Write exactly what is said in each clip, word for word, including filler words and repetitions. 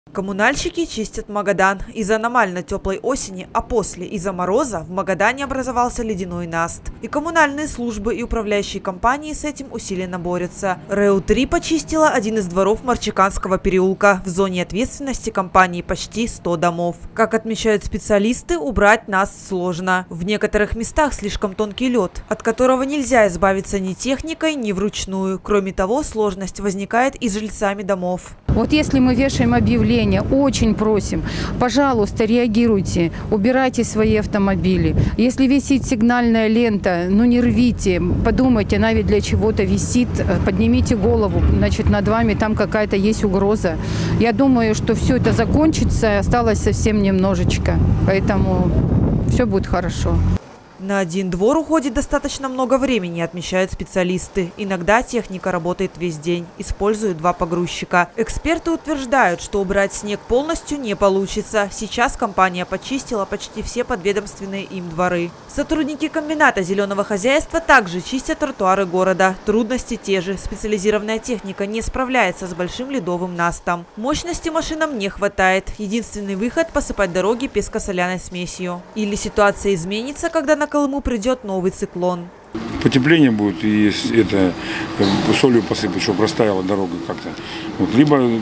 Коммунальщики чистят Магадан. Из-за аномально теплой осени, а после из-за мороза в Магадане образовался ледяной наст. И коммунальные службы, и управляющие компании с этим усиленно борются. РЭУ три почистила один из дворов Марчиканского переулка. В зоне ответственности компании почти сто домов. Как отмечают специалисты, убрать наст сложно. В некоторых местах слишком тонкий лед, от которого нельзя избавиться ни техникой, ни вручную. Кроме того, сложность возникает и с жильцами домов. Вот если мы вешаем объявление, очень просим, пожалуйста, реагируйте, убирайте свои автомобили. Если висит сигнальная лента, ну не рвите, подумайте, она ведь для чего-то висит, поднимите голову, значит, над вами там какая-то есть угроза. Я думаю, что все это закончится, осталось совсем немножечко, поэтому все будет хорошо. На один двор уходит достаточно много времени, отмечают специалисты. Иногда техника работает весь день, используют два погрузчика. Эксперты утверждают, что убрать снег полностью не получится. Сейчас компания почистила почти все подведомственные им дворы. Сотрудники комбината зеленого хозяйства также чистят тротуары города. Трудности те же. Специализированная техника не справляется с большим ледовым настом. Мощности машинам не хватает. Единственный выход – посыпать дороги песко-соляной смесью. Или ситуация изменится, когда на Колыму придет новый циклон. Потепление будет, и это солью посыпать, чтобы растаяла дорога как-то. Вот, либо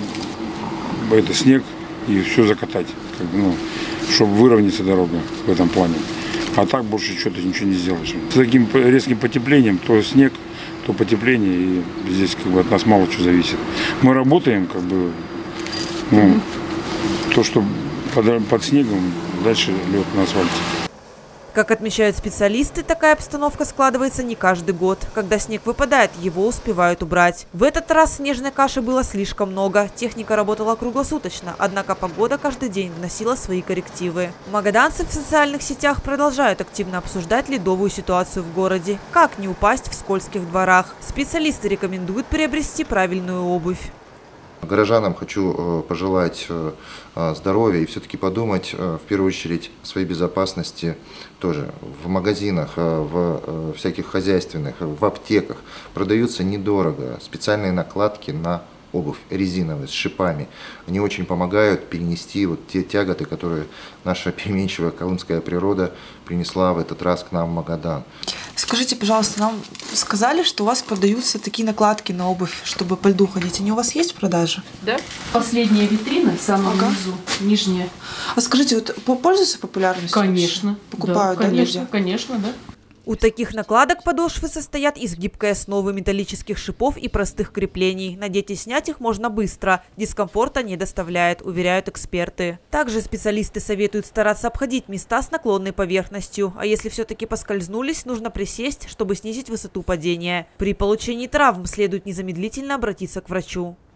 это снег и все закатать, как, ну, чтобы выровняться дорога в этом плане. А так больше что-то ничего не сделаешь. С таким резким потеплением, то снег, то потепление, и здесь как бы от нас мало чего зависит. Мы работаем, как бы, ну, то, что под, под снегом, дальше лед на асфальте. Как отмечают специалисты, такая обстановка складывается не каждый год. Когда снег выпадает, его успевают убрать. В этот раз снежной каши было слишком много. Техника работала круглосуточно, однако погода каждый день вносила свои коррективы. Магаданцы в социальных сетях продолжают активно обсуждать ледовую ситуацию в городе. Как не упасть в скользких дворах? Специалисты рекомендуют приобрести правильную обувь. Горожанам хочу пожелать здоровья и все-таки подумать в первую очередь о своей безопасности тоже. В магазинах, в всяких хозяйственных, в аптеках продаются недорого специальные накладки на обувь резиновые с шипами. Они очень помогают перенести вот те тяготы, которые наша переменчивая колымская природа принесла в этот раз к нам в Магадан. Скажите, пожалуйста, нам сказали, что у вас продаются такие накладки на обувь, чтобы по льду ходить. Они у вас есть в продаже? Да. Последняя витрина, самая ага. внизу, нижняя. А скажите, вот пользуются популярностью? Конечно. Покупают, да, да, конечно, люди? Конечно, да. У таких накладок подошвы состоят из гибкой основы, металлических шипов и простых креплений. Надеть и снять их можно быстро. Дискомфорта не доставляет, уверяют эксперты. Также специалисты советуют стараться обходить места с наклонной поверхностью. А если все-таки поскользнулись, нужно присесть, чтобы снизить высоту падения. При получении травм следует незамедлительно обратиться к врачу.